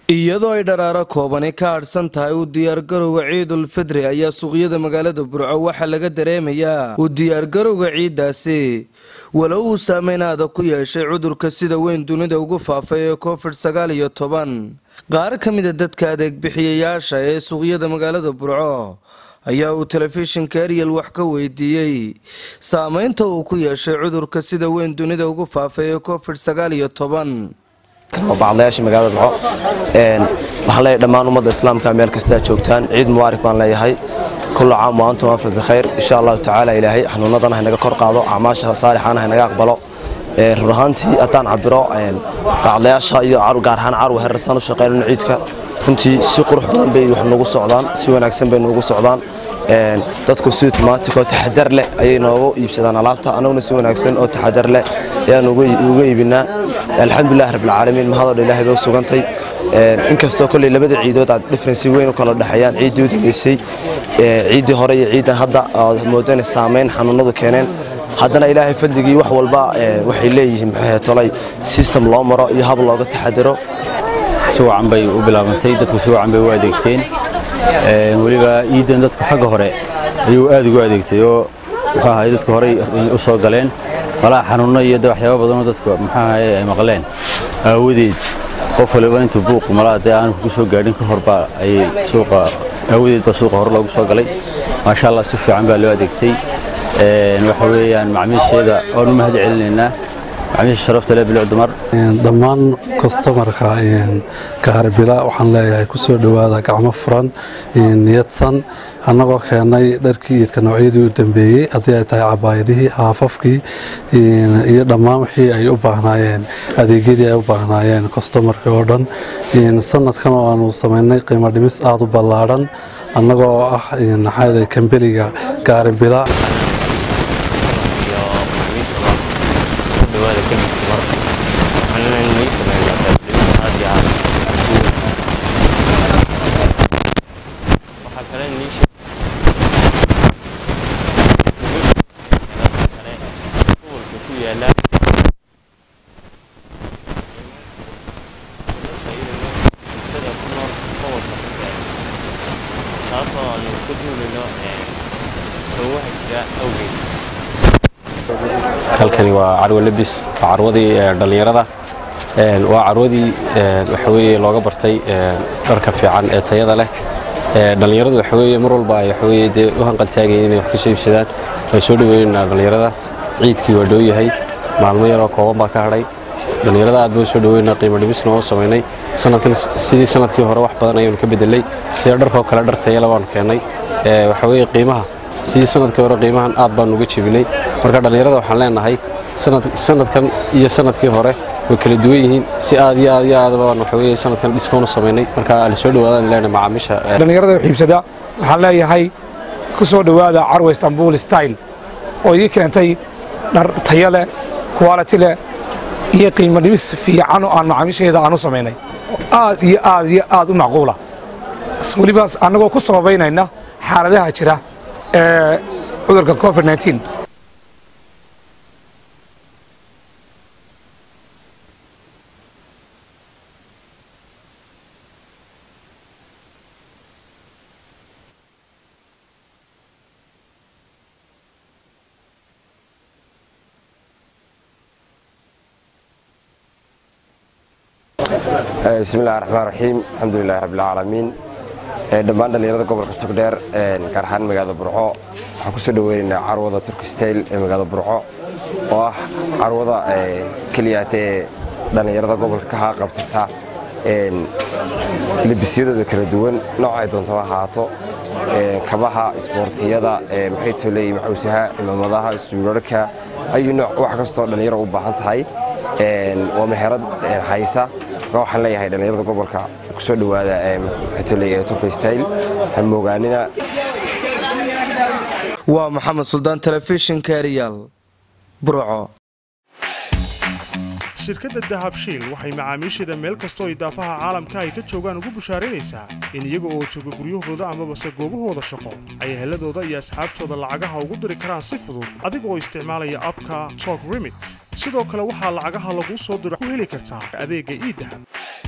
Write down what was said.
iyadoo ay dharaaro koobani ka hadhsan tahay u diyaargarowga ciidul fidri ayaa suuqyada magaalada Burco waxaa laga dareemayaa u diyaargarowga ciidaasi walow uu saameyn adag ku yeeshay cudurka sida weyn dunida ugu faafay ee COVID-19 qaar ka mid ah dadka adeeg bixiyayaasha ee suuqyada magaalada Burco ayaa uu telefishinka Ariel wax ka weydiiyay saameynta uu ku yeeshay cudurka sida weyn dunida ugu faafay ee COVID-19 بعضياش مقالة العو وحلا دمان ومضى الإسلام كامل كستا جوجتان عيد مبارك بان ليهاي كل عام وأنتم بخير إن شاء الله تعالى إلهي إحنا نضنا هنا كور قاضو أعماشها صالحانا هنا يقبلوا رهانتي أتان عبرو بعضياش هاي عرو قارحان عرو هالرسان وشقيل نعيدك كنتي سوق روح بدن بي وحنا نقول صعدان سوى نكسن بين نقول صعدان dadku si automatic oo taxadar leh ay noogu iibsadaan alaabta anaguna si wanaagsan oo taxadar leh ayaan ugu iibinaa alxamdulillah rabbil caalamiin mahad ilaahay baa sugantay inkastoo kulli labada ciidood aad difference weyn u kala dhaxayaan ciidii u dambeysay ciidii hore iyo ciidan hadda moodana saameyn xanuunadu keeneen haddana ilaahay fadligii wax walba waxay leeyihiin tolay system loo maro iyo hab looga taxadaro soo canbay u bilaabantay dadku soo canbay u adeegteen waliba iidan dadku xagga hore ayuu aad ugu adeegtay oo waxa ay dadku hore u soo galeen wala xanuuno iyo waxyaabo badan oo dadku ay maqleen awoodeed qof waliba intuu buuq malaade aan ku soo gaadhin ka horba ay suuqa awoodeed ba suuqa hore loogu soo galay ma sha Allah si fiican baa loo adeegtay waxa weeyaan macaamiisheeda oo u mahad celinayna عميش شرفت له بالعدمر ضمان كاستمرka kaarbila waxaan leeyahay ku soo dhawaada gacmo furan niyadsan anagoo keenay dharkii idka noocyadii u dambeeyay hadii ay tahay cabaayadihii aafafkii iyo dhammaan wixii ay u baahnaayeen adeegyadii ay u baahnaayeen customerka oo dhan sanadkan oo aanu sameynay qiimo dhimis aad u ballaaran anagoo ah naxayda kambeliga kaarbila halkani waa carwo labis carwadii dhalinyarada waa carwadii waxa weeye looga bartay dharka fiican ee tayada leh dhalinyaradu waxa weeye mar walba ay waxa weeye u hanqal taagayeen inay wax ka soo iibsadaan ay soo dhaweeyeen dhalinyarada ciidkii waa dhow yahay maalmo yar oo kooban baa ka hadhay dhalinyarada aad buu soo dhaweeyeen qiimo dhimisna oo sameynay sanadkan sidii sanadkii hore wax badan ayaan ka bedelay sida dharka kale dhar tayo leh waan keenay waxa weeye qiimaha sidii sanadkii hore qiimahan aad baan uga jibinay marka dhalinyarada waxaan leenahay sanadkan iyo sanadkii hore way kala duwan yihiin si aad iyo aad baan waxa weeye sanadkan discount sameynay marka la soo dhawaadaan leenahay macaamiisha dhalinyarada xiibsada waxaan leeyahay ku soo dhawaada Carwo Istanbul Style oo ii keentay dhar tayo leh quality leh iyo qiimo dhimis fiican oo aan macaamiisheeda aan u sameynay aad u macquula waliba anagoo ku sababeynayna xaaladaha jira cudurka COVID-19 بسم الله الرحمن الرحيم الحمد لله رب العالمين dhammaan dhalinyarada gobolka Togdheer gaar ahaan magaalada Burco waxaan ku soo dhaweynaa carwada Turkish Style ee magaalada Burco oo ah carwada kaliya ee dhalinyarada gobolka ka qabta libisyada kala duwan noocay doonto ha ahaato kabaha isboortiyada maxay tolay maxuusaha imaamadaha suularka ay nooc wax kasta oo dhalinyaro u baahan tahay waa meherad haysa waxaan leeyahay dhalinyarada gobolka ku soo dhawaada xitolay Turkish Style hamogaanina waa Maxamed Suldaan telefishinka Ariel Burco shirkadda Dahabshiil waxay macaamiisheeda meel kasta oo idaafaha caalamka ay ka joogaan ugu bushaaraynaysaa in iyaga oo jooga guryahooda ama goobahooda shaqo ay heladooda iyo asxaabtooda lacagaha ugu diri karaan si fudud adiga oo isticmaalaya abka Talk Remit sidoo kale waxaa lacagaha lagu soo diro ku heli kartaa adeegga e-Dahab